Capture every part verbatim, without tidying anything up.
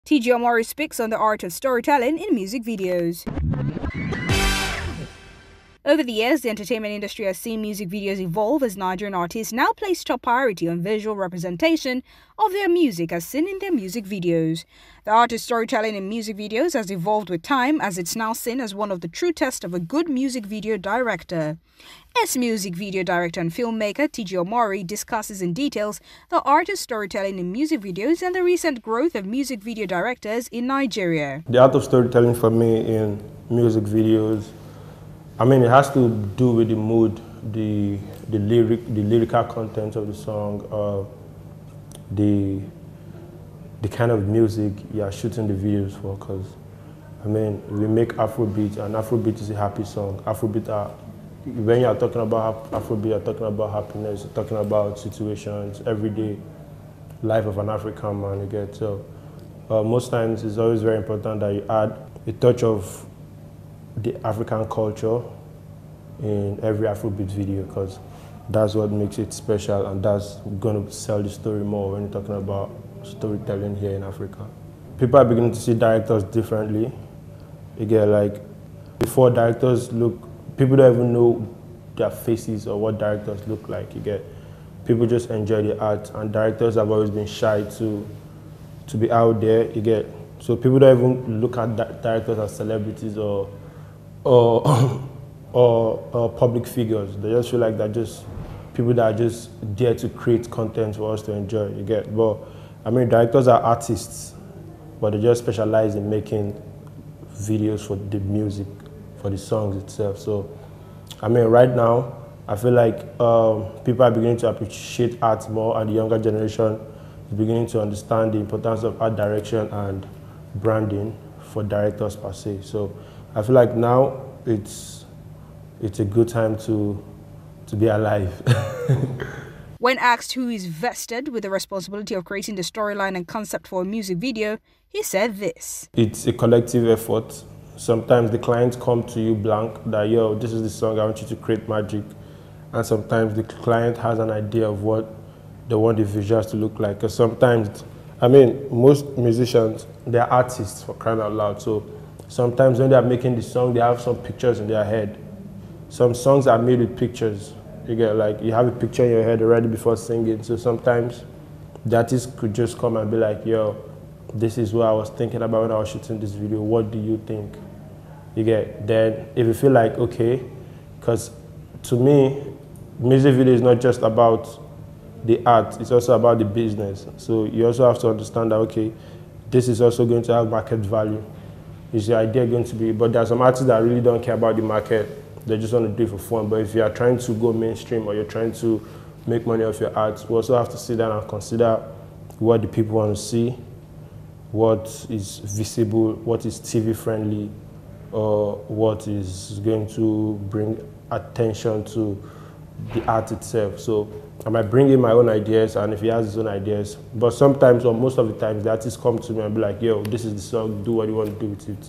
T J Omori speaks on the art of storytelling in music videos. Over the years, the entertainment industry has seen music videos evolve as Nigerian artists now place top priority on visual representation of their music as seen in their music videos. The art of storytelling in music videos has evolved with time as it's now seen as one of the true tests of a good music video director. As music video director and filmmaker T J Omori discusses in details the art of storytelling in music videos and the recent growth of music video directors in Nigeria. The art of storytelling for me in music videos, I mean, it has to do with the mood, the the lyric, the lyrical content of the song, uh, the the kind of music you are shooting the videos for. Because I mean, we make Afrobeat, and Afrobeat is a happy song. Afrobeat are, when you are talking about Afrobeat, you're talking about happiness, you're talking about situations, everyday life of an African man. You get so. Uh, most times, it's always very important that you add a touch of the African culture in every Afrobeat video, because that's what makes it special, and that's going to sell the story more when you're talking about storytelling here in Africa. People are beginning to see directors differently. You get, like, before directors look, people don't even know their faces or what directors look like. You get, people just enjoy the art, and directors have always been shy to to be out there. You get, so people don't even look at directors as celebrities or or, or, or public figures. They just feel like they're just people that are just there to create content for us to enjoy, you get. But, I mean, directors are artists, but they just specialize in making videos for the music, for the songs itself. So, I mean, right now, I feel like um, people are beginning to appreciate art more, and the younger generation is beginning to understand the importance of art direction and branding for directors per se. So, I feel like now it's it's a good time to to be alive. When asked who is vested with the responsibility of creating the storyline and concept for a music video, he said this. It's a collective effort. Sometimes the clients come to you blank that, yo, this is the song, I want you to create magic. And sometimes the client has an idea of what they want the visuals to look like. Because sometimes, I mean, most musicians, they're artists, for crying out loud. So sometimes when they're making the song, they have some pictures in their head. Some songs are made with pictures. You get, like, you have a picture in your head already before singing. So sometimes the artist could just come and be like, yo, this is what I was thinking about when I was shooting this video. What do you think? You get, then if you feel like, okay, because to me, music video is not just about the art, it's also about the business. So you also have to understand that, okay, this is also going to have market value. Is the idea going to be, but there are some artists that really don't care about the market. They just want to do it for fun. But if you are trying to go mainstream or you're trying to make money off your art, we also have to sit down and consider what the people want to see, what is visible, what is T V friendly, or what is going to bring attention to the art itself. So I might bring in my own ideas, and if he has his own ideas, but sometimes, or most of the times, the artists come to me and be like, yo, this is the song, do what you want to do with it.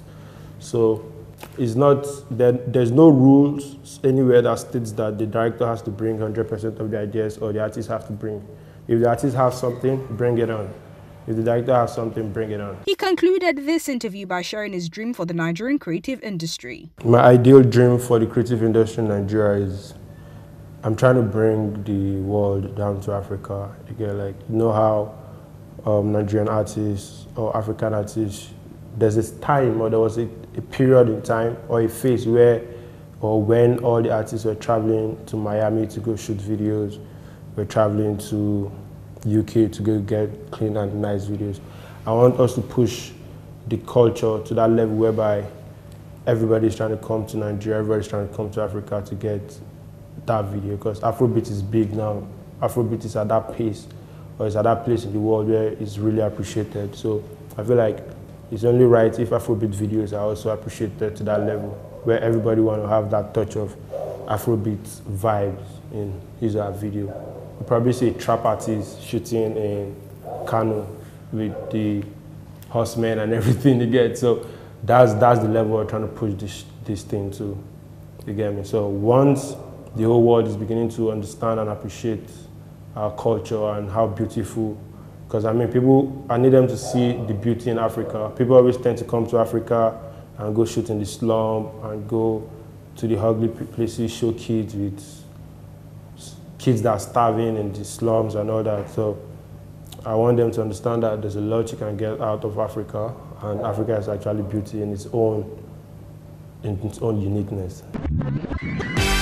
So it's not, there, there's no rules anywhere that states that the director has to bring one hundred percent of the ideas or the artist have to bring. If the artist has something, bring it on. If the director has something, bring it on. He concluded this interview by sharing his dream for the Nigerian creative industry. My ideal dream for the creative industry in Nigeria is I'm trying to bring the world down to Africa. Again, like, you know how um, Nigerian artists or African artists, there's this time, or there was a, a period in time or a phase where or when all the artists were traveling to Miami to go shoot videos, were traveling to U K to go get clean and nice videos. I want us to push the culture to that level whereby everybody's trying to come to Nigeria, everybody's trying to come to Africa to get that video, because Afrobeat is big now. Afrobeat is at that pace, or it's at that place in the world where it's really appreciated. So I feel like it's only right if Afrobeat videos are also appreciated to that level, where everybody want to have that touch of Afrobeat vibes in his or her video. You probably see a trap artist shooting in Kano with the horsemen and everything you get. So that's that's the level we're trying to push this this thing to. You get me? So once the whole world is beginning to understand and appreciate our culture and how beautiful Because I mean, people, I need them to see the beauty in Africa. People always tend to come to Africa and go shoot in the slum and go to the ugly places, show kids with kids that are starving in the slums and all that. So I want them to understand that there's a lot you can get out of Africa, and Africa is actually beauty in its own, in its own uniqueness.